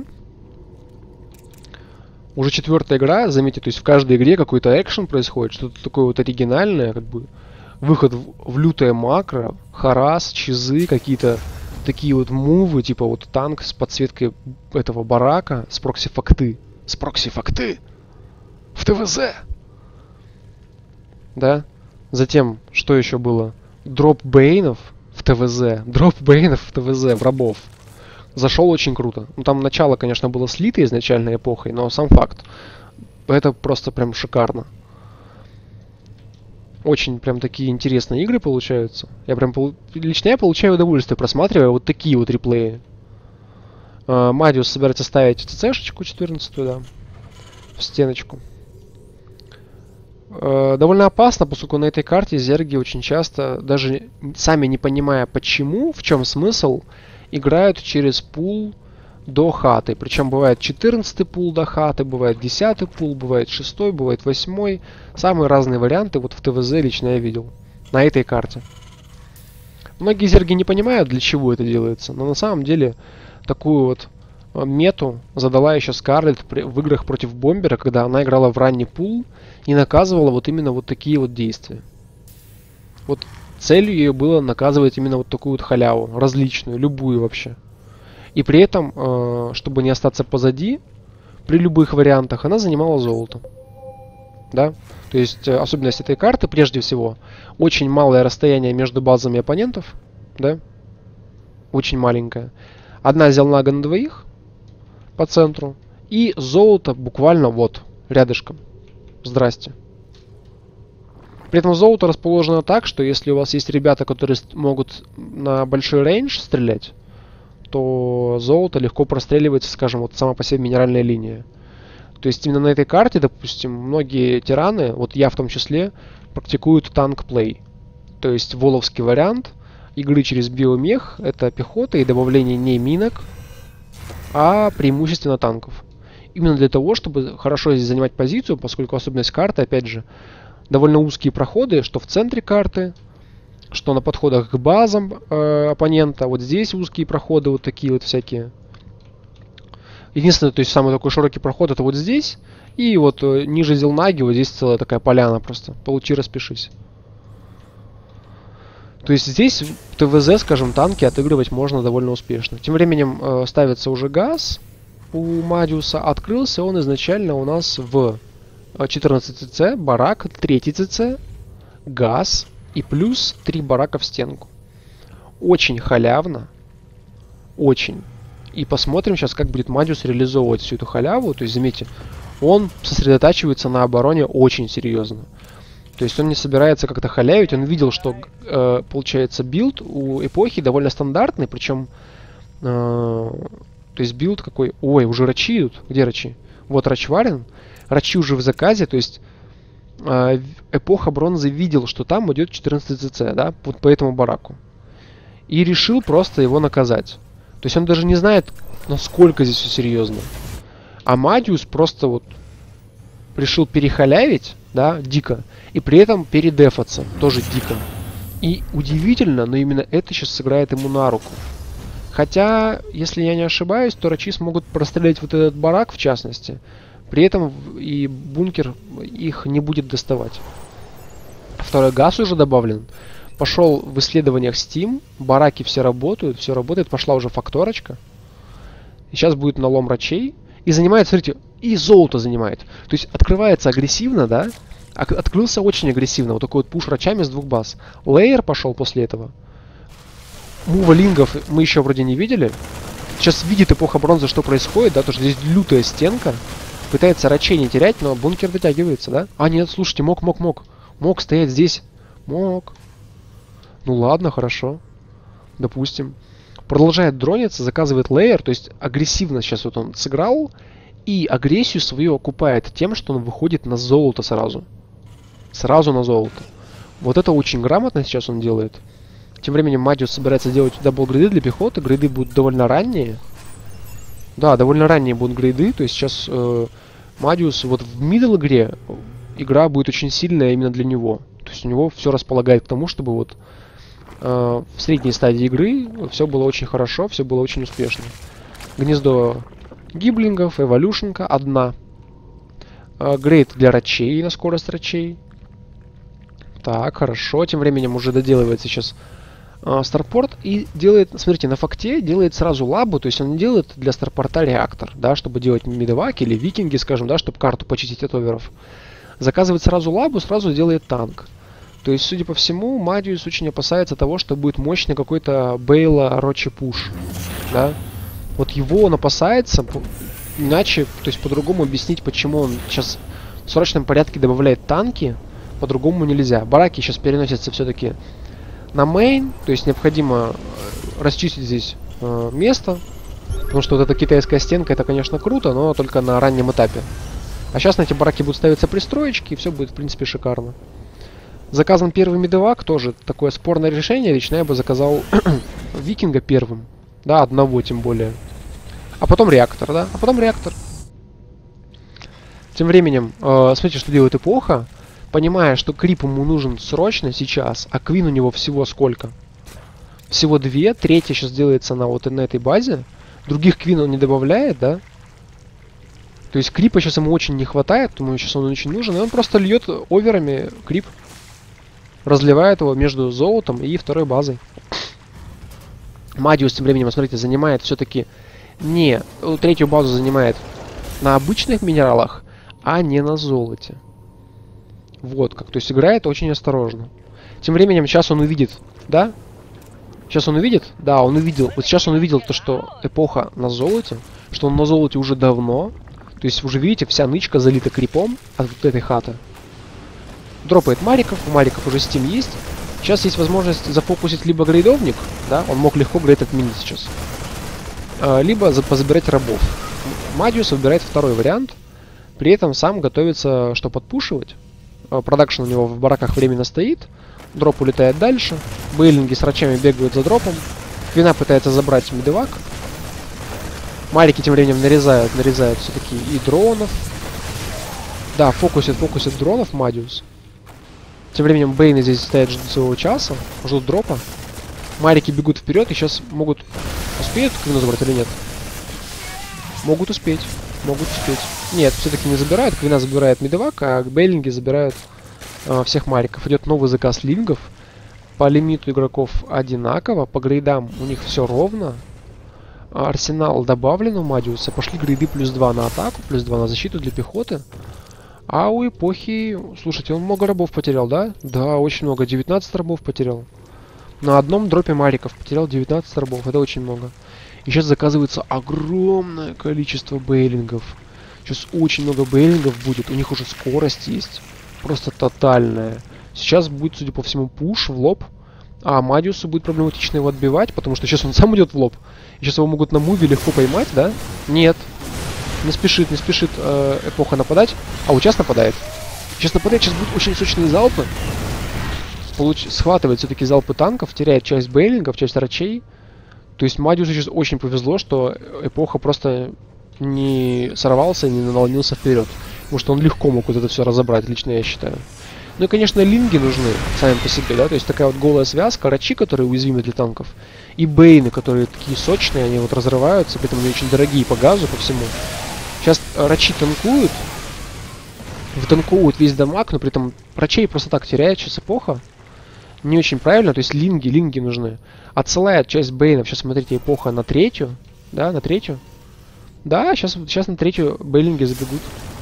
Уже 4-я игра, заметьте, то есть в каждой игре какой-то экшен происходит, что-то такое вот оригинальное, как бы выход в лютое макро, харас, чизы, какие-то такие вот мувы, типа вот танк с подсветкой этого барака, с прокси-факты. С прокси-факты! В ТВЗ! Да? Затем, что еще было? Дроп Бейнов в ТВЗ. Дроп Бейнов в ТВЗ, в рабов. Зашел очень круто. Ну, там начало, конечно, было слито изначально эпохой, но сам факт. Это просто прям шикарно. Очень прям такие интересные игры получаются. Лично я получаю удовольствие, просматривая вот такие вот реплеи. Мадиус собирается ставить ЦЦшечку 14-ю, да, в стеночку. Довольно опасно, поскольку на этой карте зерги очень часто, даже сами не понимая почему, в чем смысл, играют через пул до хаты. Причем бывает 14-й пул до хаты, бывает 10-й пул, бывает 6-й, бывает 8-й. Самые разные варианты вот в ТВЗ лично я видел. На этой карте. Многие зерги не понимают, для чего это делается. Но на самом деле такую вот мету задала еще Скарлетт в играх против Бомбера, когда она играла в ранний пул и наказывала вот именно вот такие вот действия. Вот целью ее было наказывать именно вот такую вот халяву, различную, любую вообще. И при этом, чтобы не остаться позади, при любых вариантах, она занимала золото. Да? То есть особенность этой карты, прежде всего, очень малое расстояние между базами оппонентов. Да? Очень маленькое. Одна зелнага на двоих по центру. И золото буквально вот, рядышком. Здрасте. При этом золото расположено так, что если у вас есть ребята, которые могут на большой рейндж стрелять, то золото легко простреливается, скажем, вот сама по себе минеральная линия. То есть именно на этой карте, допустим, многие тираны, вот я в том числе, практикуют танк-плей. То есть воловский вариант игры через биомех — это пехота и добавление не минок, а преимущественно танков. Именно для того, чтобы хорошо здесь занимать позицию, поскольку особенность карты, опять же, довольно узкие проходы, что в центре карты, что на подходах к базам оппонента. Вот здесь узкие проходы, вот такие вот всякие. Единственное, то есть самый такой широкий проход — это вот здесь. И вот ниже Зелнаги, вот здесь целая такая поляна просто. Получи, распишись. То есть здесь ТВЗ, скажем, танки отыгрывать можно довольно успешно. Тем временем ставится уже газ у Мадиуса. Открылся он изначально у нас в 14 ЦЦ, барак, 3 ЦЦ, газ и плюс 3 барака в стенку. Очень халявно. Очень. И посмотрим сейчас, как будет Мадиус реализовывать всю эту халяву. То есть, заметьте, он сосредотачивается на обороне очень серьезно. То есть он не собирается как-то халявить. Он видел, что получается билд у эпохи довольно стандартный. Причем, то есть билд какой... Ой, уже рачи идут. Где рачи? Вот Рачварин. Рачи уже в заказе. То есть эпоха бронзы видел, что там идет 14 ЦЦ, да, вот по этому бараку. И решил просто его наказать. То есть он даже не знает, насколько здесь все серьезно. А Мадиус просто вот решил перехалявить, да, дико. И при этом передефаться, тоже дико. И удивительно, но именно это сейчас сыграет ему на руку. Хотя, если я не ошибаюсь, то рачи смогут прострелять вот этот барак, в частности. При этом и бункер их не будет доставать. Второй газ уже добавлен. Пошел в исследованиях Steam. Бараки все работают, все работает. Пошла уже факторочка. И сейчас будет налом рачей. И занимает, смотрите, и золото занимает. То есть открывается агрессивно, да? Открылся очень агрессивно. Вот такой вот пуш рачами с 2 баз. Лейер пошел после этого. Мува лингов мы еще вроде не видели. Сейчас видит эпоха бронзы, что происходит, да? Потому что здесь лютая стенка. Пытается рачей не терять, но бункер дотягивается, да? А, нет, слушайте, мог. Мог стоять здесь. Мог. Ну ладно, хорошо. Допустим. Продолжает дрониться, заказывает лейер. То есть агрессивно сейчас вот он сыграл. И агрессию свою окупает тем, что он выходит на золото сразу. Сразу на золото. Вот это очень грамотно сейчас он делает. Тем временем Мадиус собирается делать дабл-грейды для пехоты. Грейды будут довольно ранние. Да, довольно ранние будут грейды. То есть сейчас Мадиус вот в мидл игре игра будет очень сильная именно для него. То есть у него все располагает к тому, чтобы вот в средней стадии игры все было очень хорошо, все было очень успешно. Гнездо гиблингов, эволюшенка одна. Грейд для рачей на скорость рачей. Так, хорошо. Тем временем уже доделывается сейчас Старпорт и делает, смотрите, на факте делает сразу лабу, то есть он не делает для Старпорта реактор, да, чтобы делать медоваки или викинги, скажем, да, чтобы карту почистить от оверов. Заказывает сразу лабу, сразу делает танк. То есть, судя по всему, Мадиус очень опасается того, что будет мощный какой-то Бейла Рочи пуш, да. Вот его он опасается, иначе, то есть по-другому объяснить, почему он сейчас в срочном порядке добавляет танки, по-другому нельзя. Бараки сейчас переносятся все-таки на мейн, то есть необходимо расчистить здесь место, потому что вот эта китайская стенка, это, конечно, круто, но только на раннем этапе. А сейчас на эти бараки будут ставиться пристроечки, и все будет, в принципе, шикарно. Заказан первый медовак, тоже такое спорное решение. Лично я бы заказал викинга первым, да, одного тем более. А потом реактор, да, а потом реактор. Тем временем, смотрите, что делает эпоха. Понимая, что крип ему нужен срочно сейчас, а квин у него всего сколько? Всего 2, третья сейчас делается на вот на этой базе. Других квин он не добавляет, да? То есть крипа сейчас ему очень не хватает, ему сейчас он очень нужен, и он просто льет оверами крип. Разливает его между золотом и второй базой. Мадиус тем временем, смотрите, занимает все-таки не... Третью базу занимает на обычных минералах, а не на золоте. Вот как. То есть играет очень осторожно. Тем временем сейчас он увидит, да? Сейчас он увидит? Да, он увидел. Вот сейчас он увидел то, что эпоха на золоте. Что он на золоте уже давно. То есть уже видите, вся нычка залита крипом от вот этой хаты. Дропает Мариков, у Мариков уже Steam есть. Сейчас есть возможность зафокусить либо грейдовник, да, он мог легко грейд отменить сейчас, либо позабирать рабов. Мадиус выбирает второй вариант, при этом сам готовится, что подпушивать. Продакшн у него в бараках временно стоит, дроп улетает дальше, бейлинги с рачами бегают за дропом, Квина пытается забрать мидевак, Марики тем временем нарезают все-таки и дронов. Да, фокусит дронов Мадиус. Тем временем Бейны здесь стоят, ждут своего часа, ждут дропа. Марики бегут вперед и сейчас могут... Успеют Квину забрать или нет? Могут успеть. Нет, все-таки не забирают. Квина забирает мидевак, а бейлинги забирают всех Мариков. Идет новый заказ лингов. По лимиту игроков одинаково. По грейдам у них все ровно. Арсенал добавлен у Мадиуса. Пошли грейды +2 на атаку, +2 на защиту для пехоты. А у Эпохи... Слушайте, он много рабов потерял, да? Да, очень много. 19 рабов потерял. На одном дропе Мариков потерял 19 рабов. Это очень много. И сейчас заказывается огромное количество бейлингов. Сейчас очень много бейлингов будет. У них уже скорость есть. Просто тотальная. Сейчас будет, судя по всему, пуш в лоб. А Мадиусу будет проблематично его отбивать, потому что сейчас он сам идет в лоб. И сейчас его могут на муве легко поймать, да? Нет. Не спешит Эпоха нападать. А вот сейчас нападает. Сейчас будут очень сочные залпы. Схватывает все-таки залпы танков, теряет часть бейлингов, часть рачей. То есть Мадиусу сейчас очень повезло, что Эпоха просто не сорвался, не наломился вперед. Потому что он легко мог вот это все разобрать, лично я считаю. Ну и, конечно, линги нужны сами по себе, да, то есть такая вот голая связка, рачи, которые уязвимы для танков, и бейны, которые такие сочные, они вот разрываются, при этом они очень дорогие по газу, по всему. Сейчас рачи танкуют, втанкуют весь дамаг, но при этом рачей просто так теряет сейчас Эпоха. Не очень правильно, то есть линги нужны. Отсылает часть бейнов, сейчас смотрите, Эпоха на третью, да, на третью. Да, сейчас на третью бейлинги забегут.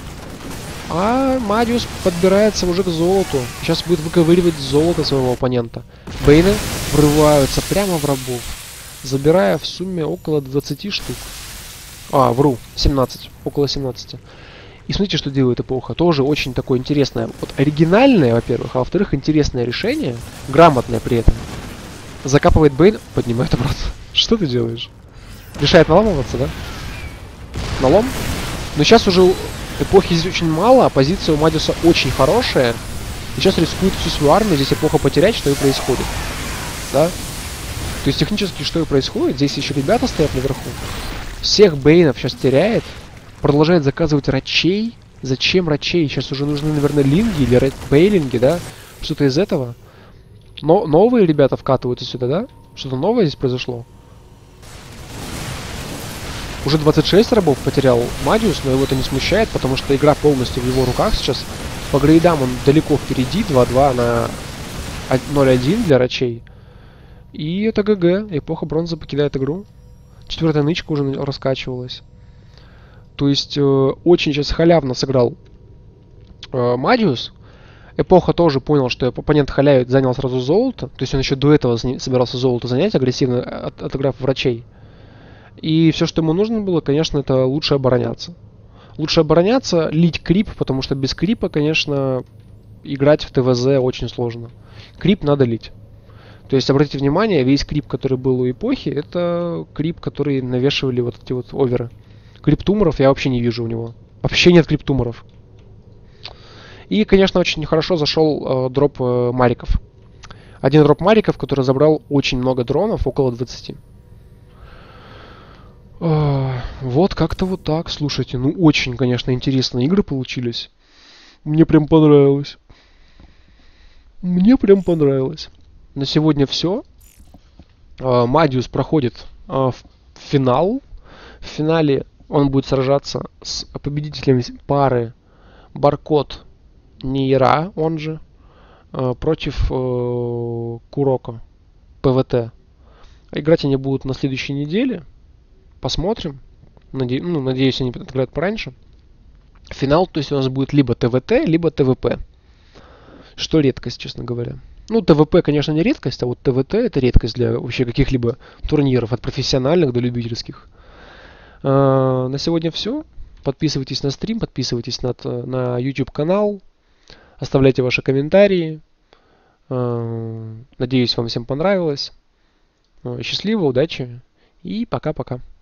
А Мадиус подбирается уже к золоту. Сейчас будет выковыривать золото своего оппонента. Бейны врываются прямо в рабов, забирая в сумме около 20 штук. Вру, 17. Около 17. И смотрите, что делает Эпоха. Тоже очень такое интересное. Вот оригинальное, во-первых, а во-вторых, интересное решение. Грамотное при этом. Закапывает Бейн, поднимает обратно. Что ты делаешь? Решает наламываться, да? Налом? Но сейчас уже Эпохи здесь очень мало, а позиция у Мадиуса очень хорошая. И сейчас рискует всю свою армию здесь Эпоха потерять, что и происходит. Да? То есть технически что и происходит. Здесь еще ребята стоят наверху. Всех бейнов сейчас теряет. Продолжает заказывать рачей. Зачем рачей? Сейчас уже нужны, наверное, линги или бейлинги, да? Что-то из этого. Но новые ребята вкатываются сюда, да? Что-то новое здесь произошло. Уже 26 рабов потерял Мадиус, но его это не смущает, потому что игра полностью в его руках сейчас. По грейдам он далеко впереди, 2-2 на 0-1 для рачей. И это ГГ. Эпоха бронзы покидает игру. 4-я нычка уже раскачивалась. То есть очень сейчас халявно сыграл Мадиус. Эпоха тоже понял, что оппонент халявит, занял сразу золото. То есть он еще до этого собирался золото занять, агрессивно отыграв врачей. И все, что ему нужно было, конечно, это лучше обороняться. Лучше обороняться, лить крип, потому что без крипа, конечно, играть в ТВЗ очень сложно. Крип надо лить. То есть, обратите внимание, весь крип, который был у Эпохи, это крип, который навешивали вот эти вот оверы. Криптуморов я вообще не вижу у него. Вообще нет криптуморов. И, конечно, очень хорошо зашел дроп Мариков. Один дроп Мариков, который забрал очень много дронов, около 20. Вот как-то вот так, слушайте. Ну, очень, конечно, интересные игры получились. Мне прям понравилось. На сегодня все. Мадиус проходит в финал. В финале он будет сражаться с победителем пары Баркот Нейра, он же, против Куроко ПВТ. Играть они будут на следующей неделе. Посмотрим. Надеюсь, они отыграют пораньше. Финал, то есть у нас будет либо ТВТ, либо ТВП. Что редкость, честно говоря. Ну, ТВП, конечно, не редкость, а вот ТВТ это редкость для вообще каких-либо турниров, от профессиональных до любительских. На сегодня все. Подписывайтесь на стрим, подписывайтесь на YouTube канал. Оставляйте ваши комментарии. Надеюсь, вам всем понравилось. Счастливо, удачи и пока-пока.